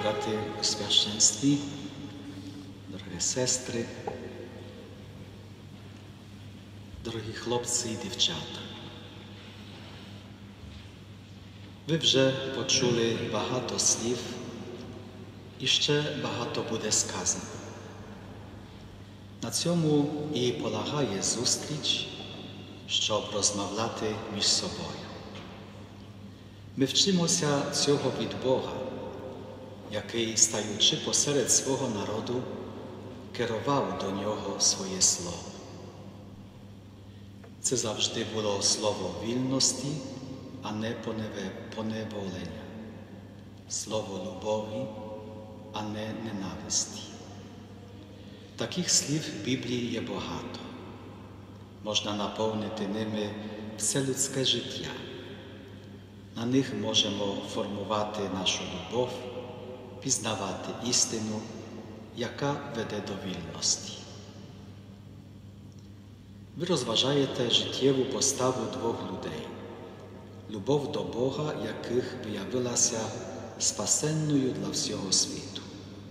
брати у священстві, дорогі сестри, дорогі хлопці і дівчата. Ви вже почули багато слів, і ще багато буде сказано. На цьому і полягає зустріч, щоб розмовляти між собою. Ми вчимося цього від Бога, який, стаючи посеред свого народу, керував до нього своє слово. Це завжди було слово вільності, а не поневолення, слово любові, а не ненависті. Таких слів в Біблії є багато. Можна наповнити ними все людське життя. На них можемо формувати нашу любов, пізнавати істину, яка веде до вільності. Ви розважаєте життєву поставу двох людей. Любов до Бога, яких виявилася спасенною для всього світу.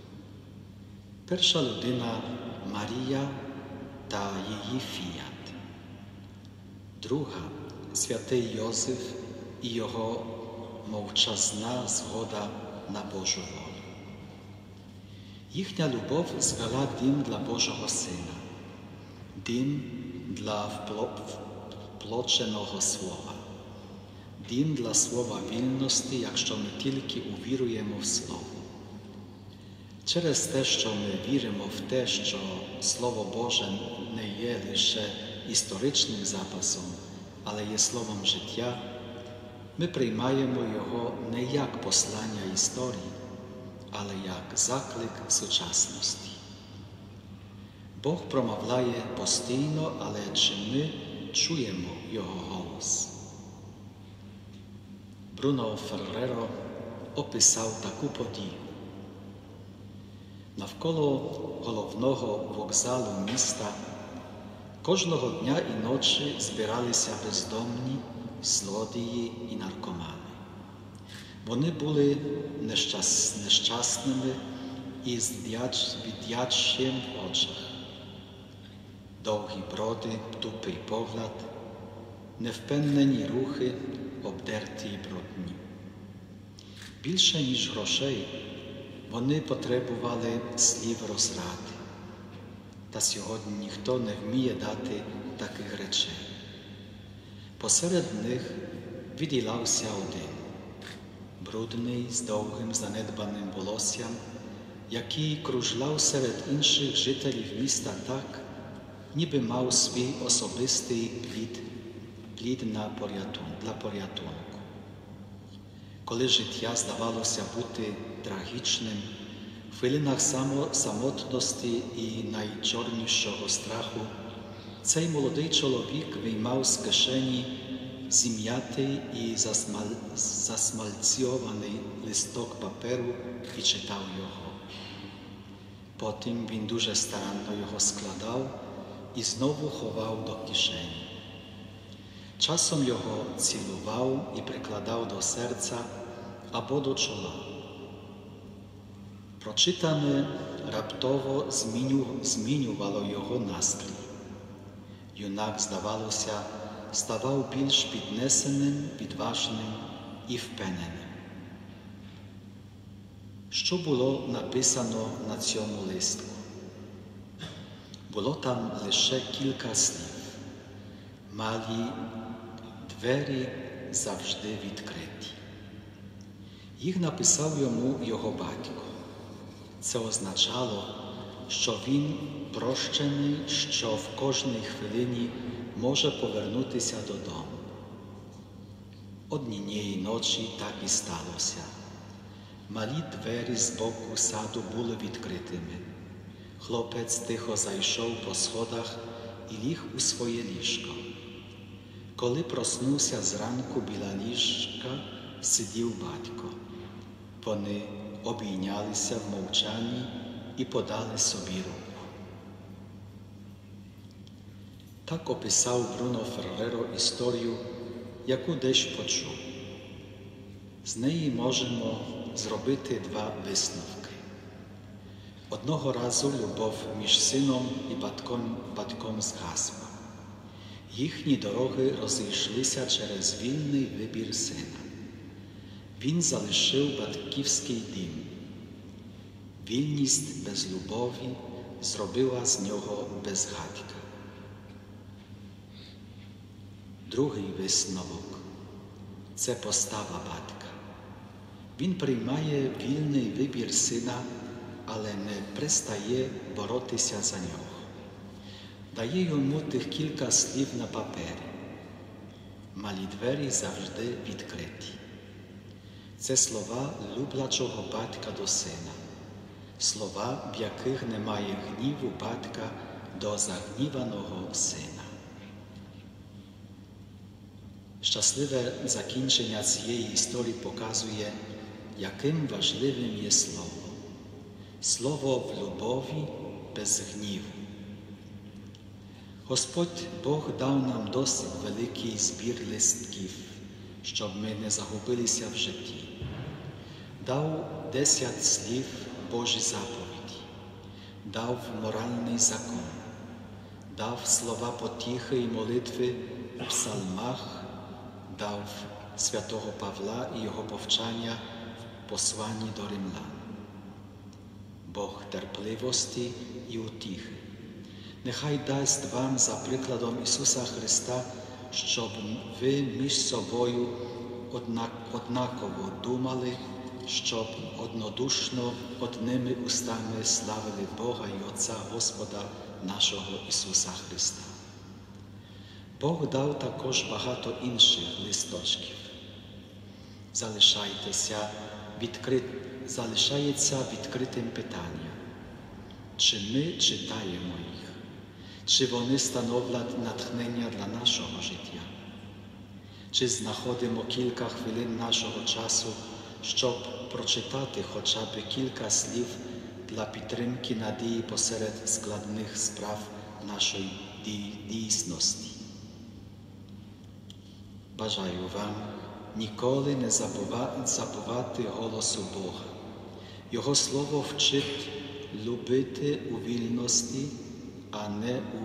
Перша людина – Марія та її фіят. Друга – святий Йосиф і його мовчазна згода на Божу волю. Їхня любов звела дім для Божого Сина, дім для вплоченого слова, дім для слова вільності, якщо ми тільки увіруємо в Слово. Через те, що ми віримо в те, що Слово Боже не є лише історичним записом, але є словом життя, ми приймаємо його не як послання історії, але як заклик сучасності. Бог промовляє постійно, але чи ми чуємо його голос? Бруно Ферреро описав таку подію. Навколо головного вокзалу міста кожного дня і ночі збиралися бездомні, злодії і наркомани. Вони були нещасними і з від'яччям в очах. Довгі броди, тупий погляд, невпевнені рухи, обдерті й брудні. Більше, ніж грошей, вони потребували слів розради. Та сьогодні ніхто не вміє дати таких речей. Посеред них виділявся один, брудний, з довгим занедбаним волоссям, який кружляв серед інших жителів міста так, ніби мав свій особистий плід для порятунку. Коли життя здавалося бути трагічним, в хвилинах самотності і найчорнішого страху, цей молодий чоловік виймав з кишені зім'ятий і засмальцьований листок паперу і читав його. Потім він дуже старанно його складав і знову ховав до кишені. Часом його цілував і прикладав до серця або до чола. Прочитане раптово змінювало його настрій. Юнак, здавалося, ставав більш піднесеним, відважним і впевненим. Що було написано на цьому листку? Було там лише кілька слів. Малі двері завжди відкриті. Їх написав йому його батько. Це означало, що він прощений, що в кожній хвилині може повернутися додому. Однієї ночі так і сталося. Малі двері з боку саду були відкритими. Хлопець тихо зайшов по сходах і ліг у своє ліжко. Коли проснувся зранку, біля ліжка сидів батько. Вони обійнялися в мовчанні і подали собі руку. Так описав Бруно Ферреро історію, яку десь почув. З неї можемо зробити два висновки. Одного разу любов між сином і батьком згасла. Їхні дороги розійшлися через вільний вибір сина. Він залишив батьківський дім. Вільність без любові зробила з нього безгадька. Другий висновок – це постава батька. Він приймає вільний вибір сина, але не перестає боротися за нього. Дає йому тих кілька слів на папері. Малі двері завжди відкриті. Це слова люблячого батька до сина. Слова, в яких немає гніву батька до загніваного сина. Щасливе закінчення цієї історії показує, яким важливим є слово. Слово в любові без гніву. Господь Бог дав нам досить великий збір листків, щоб ми не загубилися в житті. Дав 10 слів Божі заповіді, дав моральний закон, дав слова потіхи і молитви в псалмах, дав святого Павла і його повчання в посланні до римлян. Бог терпливості і утіхи. Нехай дасть вам за прикладом Ісуса Христа, щоб ви між собою однаково думали, щоб однодушно одними устами славили Бога і Отця Господа нашого Ісуса Христа. Бог дав також багато інших листочків. Залишається відкритим питання, чи ми читаємо їх, чи вони становлять натхнення для нашого життя, чи знаходимо кілька хвилин нашого часу, щоб прочитати хоча б кілька слів для підтримки надії посеред складних справ нашої дійсності. Бажаю вам ніколи не забувати голосу Бога. Його слово вчить любити у вільності, а не у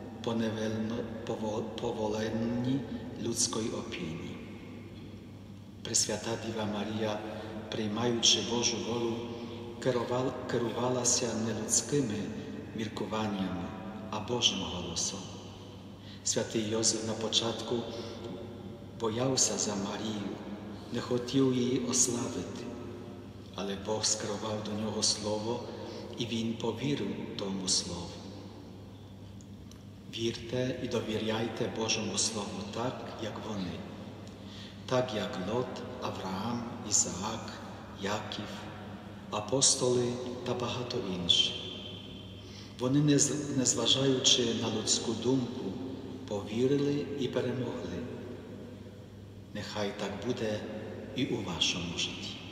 поволенні людської опінії. Пресвята Діва Марія, приймаючи Божу волю, керувалася не людськими міркуваннями, а Божим голосом. Святий Йосиф на початку боявся за Марію, не хотів її ославити, але Бог скерував до нього слово, і він повірив тому слову. Вірте і довіряйте Божому Слову так, як вони, так як Лот, Авраам, Ісаак, Яків, апостоли та багато інших. Вони, незважаючи на людську думку, повірили і перемогли. Нехай так буде і у вашому житті.